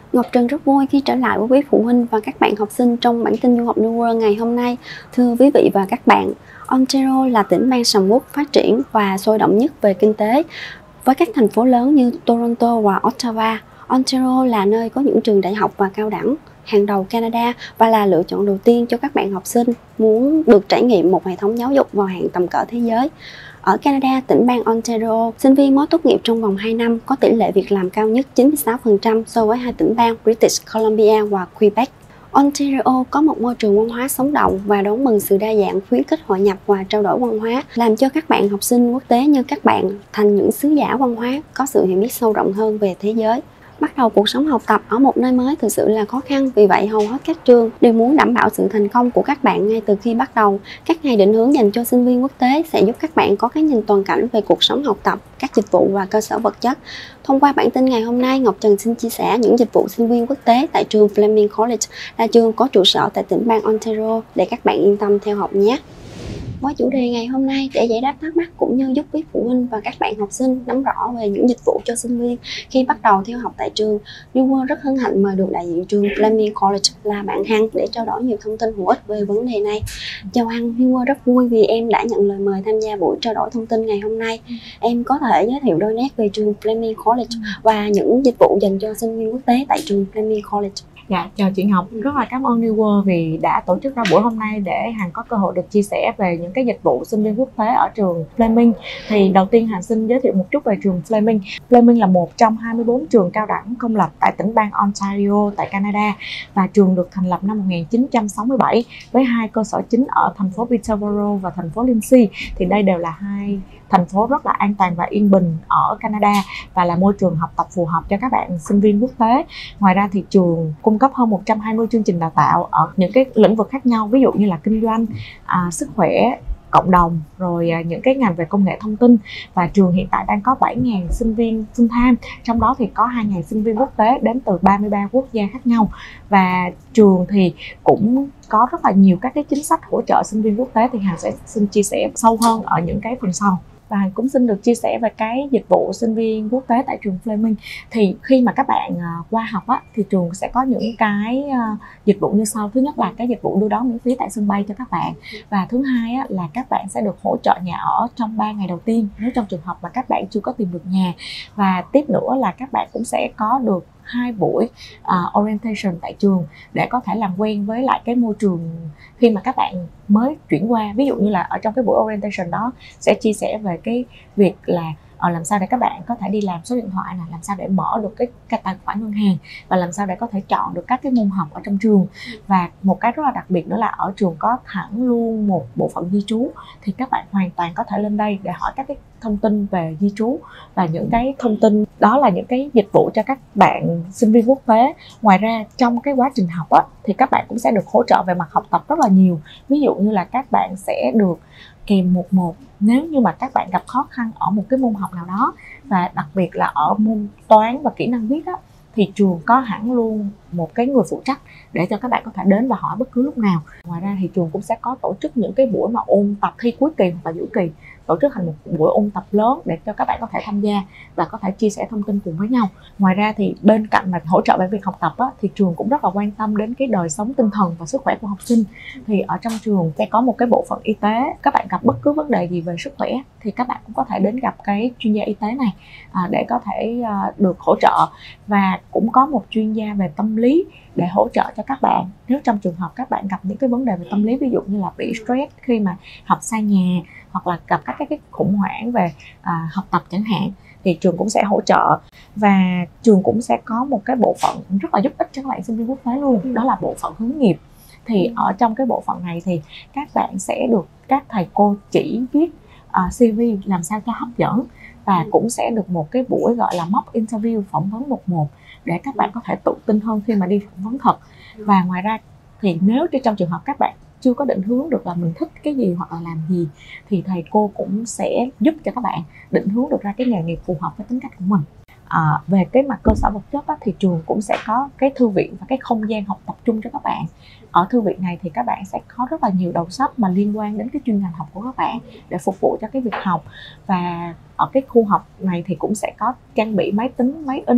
Ngọc Trân rất vui khi trở lại với quý phụ huynh và các bạn học sinh trong bản tin du học New World ngày hôm nay. Thưa quý vị và các bạn, Ontario là tỉnh bang sầm uất, phát triển và sôi động nhất về kinh tế. Với các thành phố lớn như Toronto và Ottawa, Ontario là nơi có những trường đại học và cao đẳng hàng đầu Canada và là lựa chọn đầu tiên cho các bạn học sinh muốn được trải nghiệm một hệ thống giáo dục vào hàng tầm cỡ thế giới. Ở Canada, tỉnh bang Ontario, sinh viên mới tốt nghiệp trong vòng 2 năm có tỷ lệ việc làm cao nhất 96% so với hai tỉnh bang British Columbia và Quebec. Ontario có một môi trường văn hóa sống động và đón mừng sự đa dạng, khuyến khích hội nhập và trao đổi văn hóa, làm cho các bạn học sinh quốc tế như các bạn thành những sứ giả văn hóa, có sự hiểu biết sâu rộng hơn về thế giới. Bắt đầu cuộc sống học tập ở một nơi mới thực sự là khó khăn, vì vậy hầu hết các trường đều muốn đảm bảo sự thành công của các bạn ngay từ khi bắt đầu. Các ngày định hướng dành cho sinh viên quốc tế sẽ giúp các bạn có cái nhìn toàn cảnh về cuộc sống học tập, các dịch vụ và cơ sở vật chất. Thông qua bản tin ngày hôm nay, Ngọc Trân xin chia sẻ những dịch vụ sinh viên quốc tế tại trường Fleming College, là trường có trụ sở tại tỉnh bang Ontario, để các bạn yên tâm theo học nhé. Với chủ đề ngày hôm nay, để giải đáp thắc mắc cũng như giúp quý phụ huynh và các bạn học sinh nắm rõ về những dịch vụ cho sinh viên khi bắt đầu theo học tại trường, New World rất hân hạnh mời được đại diện trường Fleming College là bạn Hằng để trao đổi nhiều thông tin hữu ích về vấn đề này. Chào Hằng, New World rất vui vì em đã nhận lời mời tham gia buổi trao đổi thông tin ngày hôm nay. Em có thể giới thiệu đôi nét về trường Fleming College và những dịch vụ dành cho sinh viên quốc tế tại trường Fleming College? Dạ, chào chị Ngọc. Rất là cảm ơn New World vì đã tổ chức ra buổi hôm nay để Hằng có cơ hội được chia sẻ về những cái dịch vụ sinh viên quốc tế ở trường Fleming. Thì đầu tiên Hằng xin giới thiệu một chút về trường Fleming. Fleming là một trong 24 trường cao đẳng công lập tại tỉnh bang Ontario tại Canada, và trường được thành lập năm 1967 với hai cơ sở chính ở thành phố Peterborough và thành phố Lindsay. Thì đây đều là hai thành phố rất là an toàn và yên bình ở Canada và là môi trường học tập phù hợp cho các bạn sinh viên quốc tế. Ngoài ra thì trường cung cấp hơn 120 chương trình đào tạo ở những cái lĩnh vực khác nhau, ví dụ như là kinh doanh, sức khỏe, cộng đồng, rồi những cái ngành về công nghệ thông tin. Và trường hiện tại đang có 7.000 sinh viên full time, trong đó thì có 2.000 sinh viên quốc tế đến từ 33 quốc gia khác nhau. Và trường thì cũng có rất là nhiều các cái chính sách hỗ trợ sinh viên quốc tế, thì Hằng sẽ xin chia sẻ sâu hơn ở những cái phần sau. Và Hằng cũng xin được chia sẻ về cái dịch vụ sinh viên quốc tế tại trường Fleming. Thì khi mà các bạn qua học á, thì trường sẽ có những cái dịch vụ như sau. Thứ nhất là cái dịch vụ đưa đón miễn phí tại sân bay cho các bạn. Và thứ hai á, là các bạn sẽ được hỗ trợ nhà ở trong 3 ngày đầu tiên nếu trong trường hợp mà các bạn chưa có tìm được nhà. Và tiếp nữa là các bạn cũng sẽ có được 2 buổi orientation tại trường để có thể làm quen với lại cái môi trường khi mà các bạn mới chuyển qua. Ví dụ như là ở trong cái buổi orientation đó sẽ chia sẻ về cái việc là làm sao để các bạn có thể đi làm số điện thoại, là làm sao để mở được cái tài khoản ngân hàng, và làm sao để có thể chọn được các cái môn học ở trong trường. Và một cái rất là đặc biệt nữa là ở trường có thẳng luôn một bộ phận di trú, thì các bạn hoàn toàn có thể lên đây để hỏi các cái thông tin về di trú, và những cái thông tin đó là những cái dịch vụ cho các bạn sinh viên quốc tế. Ngoài ra trong cái quá trình học á, thì các bạn cũng sẽ được hỗ trợ về mặt học tập rất là nhiều. Ví dụ như là các bạn sẽ được kèm 1-1 nếu như mà các bạn gặp khó khăn ở một cái môn học nào đó, và đặc biệt là ở môn toán và kỹ năng viết á, thì trường có hẳn luôn một cái người phụ trách để cho các bạn có thể đến và hỏi bất cứ lúc nào. Ngoài ra thì trường cũng sẽ có tổ chức những cái buổi mà ôn tập thi cuối kỳ hoặc là giữa kỳ, tổ chức thành một buổi ôn tập lớn để cho các bạn có thể tham gia và có thể chia sẻ thông tin cùng với nhau. Ngoài ra thì bên cạnh mà hỗ trợ về việc học tập á, thì trường cũng rất là quan tâm đến cái đời sống tinh thần và sức khỏe của học sinh. Thì ở trong trường sẽ có một cái bộ phận y tế. Các bạn gặp bất cứ vấn đề gì về sức khỏe thì các bạn cũng có thể đến gặp cái chuyên gia y tế này để có thể được hỗ trợ. Và cũng có một chuyên gia về tâm lý để hỗ trợ cho các bạn nếu trong trường hợp các bạn gặp những cái vấn đề về tâm lý, ví dụ như là bị stress khi mà học xa nhà, hoặc là gặp các cái khủng hoảng về học tập chẳng hạn, thì trường cũng sẽ hỗ trợ. Và trường cũng sẽ có một cái bộ phận rất là giúp ích cho các bạn sinh viên quốc tế luôn, đó là bộ phận hướng nghiệp. Thì ở trong cái bộ phận này thì các bạn sẽ được các thầy cô chỉ viết CV làm sao cho hấp dẫn, và cũng sẽ được một cái buổi gọi là mock interview, phỏng vấn 1-1 để các bạn có thể tự tin hơn khi mà đi phỏng vấn thật. Và ngoài ra thì nếu trong trường hợp các bạn chưa có định hướng được là mình thích cái gì hoặc là làm gì, thì thầy cô cũng sẽ giúp cho các bạn định hướng được ra cái nghề nghiệp phù hợp với tính cách của mình. Về cái mặt cơ sở vật chất á, thì trường cũng sẽ có cái thư viện và cái không gian học tập trung cho các bạn. Ở thư viện này thì các bạn sẽ có rất là nhiều đầu sách mà liên quan đến cái chuyên ngành học của các bạn để phục vụ cho cái việc học. Và ở cái khu học này thì cũng sẽ có trang bị máy tính, máy in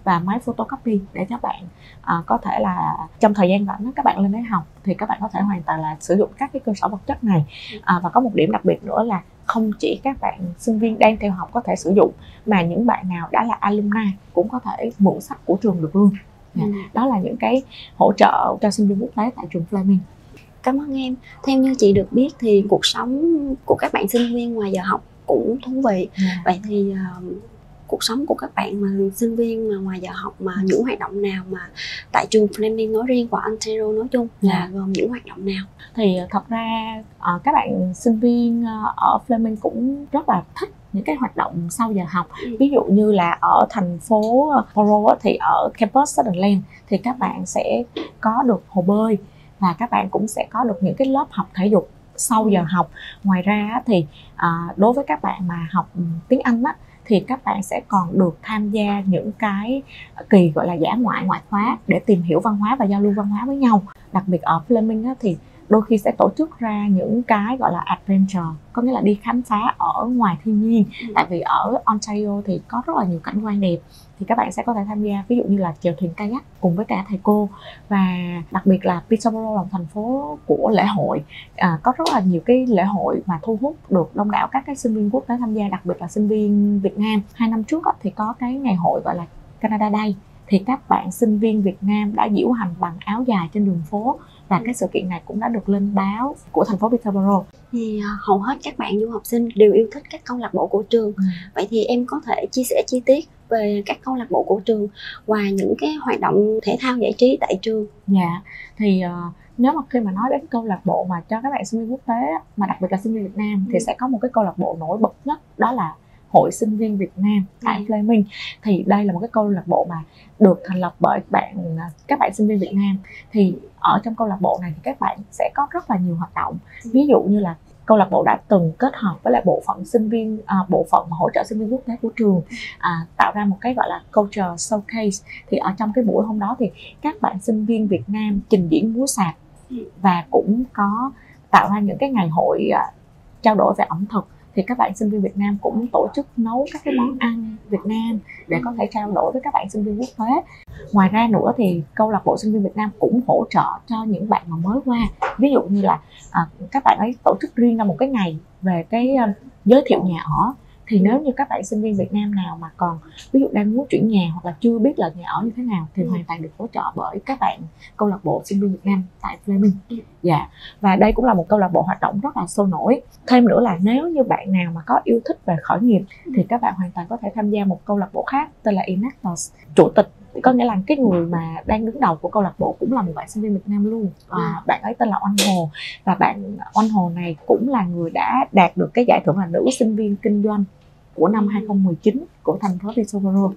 và máy photocopy để các bạn có thể là trong thời gian rảnh các bạn lên đấy học thì các bạn có thể hoàn toàn là sử dụng các cái cơ sở vật chất này. Và có một điểm đặc biệt nữa là không chỉ các bạn sinh viên đang theo học có thể sử dụng, mà những bạn nào đã là alumni cũng có thể mượn sách của trường được luôn. Đó là những cái hỗ trợ cho sinh viên quốc tế tại trường Fleming. Cảm ơn em. Theo như chị được biết thì cuộc sống của các bạn sinh viên ngoài giờ học cũng thú vị. Vậy thì cuộc sống của các bạn mà sinh viên mà ngoài giờ học, mà những hoạt động nào mà tại trường Fleming nói riêng và Ontario nói chung là gồm những hoạt động nào? Thì thật ra các bạn sinh viên ở Fleming cũng rất là thích những cái hoạt động sau giờ học. Ví dụ như là ở thành phố Borough thì ở campus Sutherland thì các bạn sẽ có được hồ bơi, và các bạn cũng sẽ có được những cái lớp học thể dục sau giờ học. Ngoài ra thì đối với các bạn mà học tiếng Anh á, thì các bạn sẽ còn được tham gia những cái kỳ gọi là dã ngoại, ngoại khóa để tìm hiểu văn hóa và giao lưu văn hóa với nhau. Đặc biệt ở Fleming á, thì đôi khi sẽ tổ chức ra những cái gọi là adventure, có nghĩa là đi khám phá ở ngoài thiên nhiên. Tại vì ở Ontario thì có rất là nhiều cảnh quan đẹp, thì các bạn sẽ có thể tham gia ví dụ như là chèo thuyền kayak cùng với cả thầy cô. Và đặc biệt là Peterborough là một thành phố của lễ hội, có rất là nhiều cái lễ hội mà thu hút được đông đảo các cái sinh viên quốc tế tham gia, đặc biệt là sinh viên Việt Nam. 2 năm trước thì có cái ngày hội gọi là Canada Day, thì các bạn sinh viên Việt Nam đã diễu hành bằng áo dài trên đường phố, và cái sự kiện này cũng đã được lên báo của thành phố Peterborough. Thì hầu hết các bạn du học sinh đều yêu thích các câu lạc bộ của trường. Vậy thì em có thể chia sẻ chi tiết về các câu lạc bộ của trường và những cái hoạt động thể thao giải trí tại trường? Dạ, thì nếu mà khi mà nói đến câu lạc bộ mà cho các bạn sinh viên quốc tế mà đặc biệt là sinh viên Việt Nam thì sẽ có một cái câu lạc bộ nổi bật nhất, đó là Hội Sinh viên Việt Nam tại Fleming. Thì đây là một cái câu lạc bộ mà được thành lập bởi các bạn sinh viên Việt Nam. Thì ở trong câu lạc bộ này thì các bạn sẽ có rất là nhiều hoạt động. Ví dụ như là câu lạc bộ đã từng kết hợp với lại bộ phận sinh viên, bộ phận hỗ trợ sinh viên quốc tế của trường, tạo ra một cái gọi là culture showcase. Thì ở trong cái buổi hôm đó thì các bạn sinh viên Việt Nam trình diễn múa sạp, và cũng có tạo ra những cái ngày hội trao đổi về ẩm thực. Thì các bạn sinh viên Việt Nam cũng tổ chức nấu các cái món ăn Việt Nam để có thể trao đổi với các bạn sinh viên quốc tế. Ngoài ra nữa thì câu lạc bộ sinh viên Việt Nam cũng hỗ trợ cho những bạn mà mới qua. Ví dụ như là các bạn ấy tổ chức riêng ra một cái ngày về cái giới thiệu nhà ở. Thì nếu như các bạn sinh viên Việt Nam nào mà còn ví dụ đang muốn chuyển nhà hoặc là chưa biết là nhà ở như thế nào thì hoàn toàn được hỗ trợ bởi các bạn câu lạc bộ sinh viên Việt Nam tại Fleming. Dạ. Và đây cũng là một câu lạc bộ hoạt động rất là sôi nổi. Thêm nữa là nếu như bạn nào mà có yêu thích về khởi nghiệp thì các bạn hoàn toàn có thể tham gia một câu lạc bộ khác tên là Enactus. Chủ tịch có nghĩa là cái người mà đang đứng đầu của câu lạc bộ cũng là một bạn sinh viên Việt Nam luôn. Bạn ấy tên là Oanh Hồ, và bạn Oanh Hồ này cũng là người đã đạt được cái giải thưởng là nữ sinh viên kinh doanh của năm 2019 của thành phố Peterborough.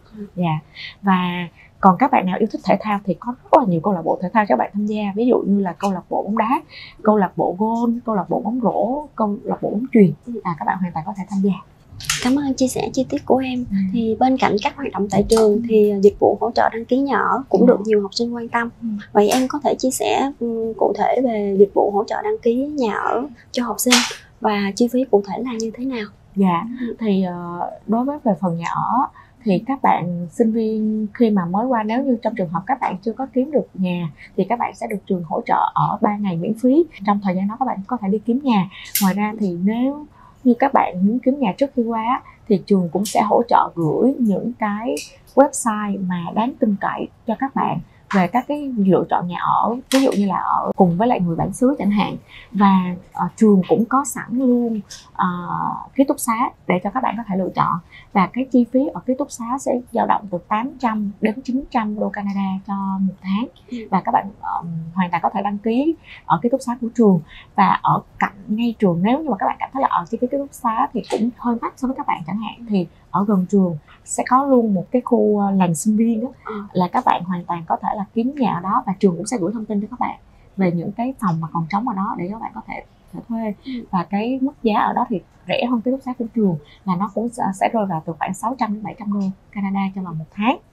Và còn các bạn nào yêu thích thể thao thì có rất là nhiều câu lạc bộ thể thao cho các bạn tham gia. Ví dụ như là câu lạc bộ bóng đá, câu lạc bộ golf, câu lạc bộ bóng rổ, câu lạc bộ bóng chuyền, các bạn hoàn toàn có thể tham gia. Cảm ơn chia sẻ chi tiết của em. Thì bên cạnh các hoạt động tại trường thì dịch vụ hỗ trợ đăng ký nhà ở cũng được nhiều học sinh quan tâm. Vậy em có thể chia sẻ cụ thể về dịch vụ hỗ trợ đăng ký nhà ở cho học sinh và chi phí cụ thể là như thế nào? Dạ, thì đối với về phần nhà ở thì các bạn sinh viên khi mà mới qua, nếu như trong trường hợp các bạn chưa có kiếm được nhà thì các bạn sẽ được trường hỗ trợ ở 3 ngày miễn phí. Trong thời gian đó các bạn có thể đi kiếm nhà. Ngoài ra thì nếu như các bạn muốn kiếm nhà trước khi qua thì trường cũng sẽ hỗ trợ gửi những cái website mà đáng tin cậy cho các bạn về các cái lựa chọn nhà ở, ví dụ như là ở cùng với lại người bản xứ chẳng hạn. Và trường cũng có sẵn luôn ký túc xá để cho các bạn có thể lựa chọn. Và cái chi phí ở ký túc xá sẽ dao động từ 800 đến 900 đô Canada cho một tháng. Và các bạn hoàn toàn có thể đăng ký ở ký túc xá của trường. Và ở cạnh ngay trường, nếu như mà các bạn cảm thấy là chi phí ký túc xá thì cũng hơi mắc so với các bạn chẳng hạn, thì ở gần trường sẽ có luôn một cái khu làng sinh viên đó, là các bạn hoàn toàn có thể là kiếm nhà ở đó, và trường cũng sẽ gửi thông tin cho các bạn về những cái phòng mà còn trống ở đó để các bạn có thể thuê. Và cái mức giá ở đó thì rẻ hơn ký túc xá của trường, là nó cũng sẽ rơi vào từ khoảng 600 đến 700 đô Canada cho vào một tháng.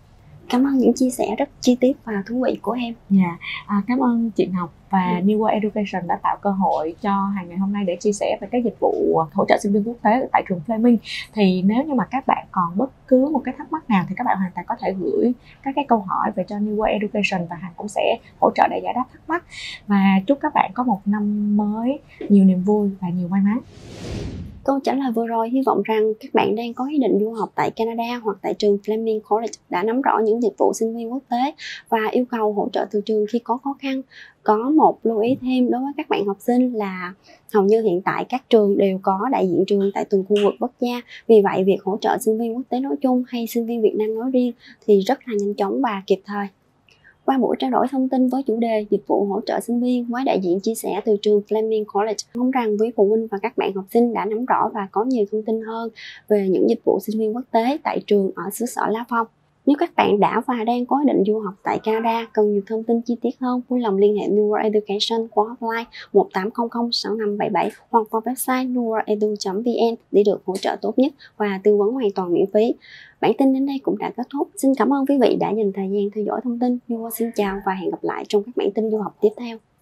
Cảm ơn những chia sẻ rất chi tiết và thú vị của em. Dạ, cảm ơn chị Ngọc và New World Education đã tạo cơ hội cho Hằng ngày hôm nay để chia sẻ về các dịch vụ hỗ trợ sinh viên quốc tế tại trường Fleming. Thì nếu như mà các bạn còn bất cứ một cái thắc mắc nào thì các bạn hoàn toàn có thể gửi các cái câu hỏi về cho New World Education và Hằng cũng sẽ hỗ trợ để giải đáp thắc mắc. Và chúc các bạn có một năm mới nhiều niềm vui và nhiều may mắn. Câu trả lời vừa rồi hy vọng rằng các bạn đang có ý định du học tại Canada hoặc tại trường Fleming College đã nắm rõ những dịch vụ sinh viên quốc tế và yêu cầu hỗ trợ từ trường khi có khó khăn. Có một lưu ý thêm đối với các bạn học sinh là hầu như hiện tại các trường đều có đại diện trường tại từng khu vực quốc gia. Vì vậy, việc hỗ trợ sinh viên quốc tế nói chung hay sinh viên Việt Nam nói riêng thì rất là nhanh chóng và kịp thời. Qua buổi trao đổi thông tin với chủ đề dịch vụ hỗ trợ sinh viên với đại diện chia sẻ từ trường Fleming College, mong rằng quý phụ huynh và các bạn học sinh đã nắm rõ và có nhiều thông tin hơn về những dịch vụ sinh viên quốc tế tại trường ở xứ sở Lá Phong. Nếu các bạn đã và đang có ý định du học tại Canada, cần nhiều thông tin chi tiết hơn, vui lòng liên hệ New World Education qua hotline 18006577 hoặc qua website newworldedu.vn để được hỗ trợ tốt nhất và tư vấn hoàn toàn miễn phí. Bản tin đến đây cũng đã kết thúc. Xin cảm ơn quý vị đã dành thời gian theo dõi thông tin. New World xin chào và hẹn gặp lại trong các bản tin du học tiếp theo.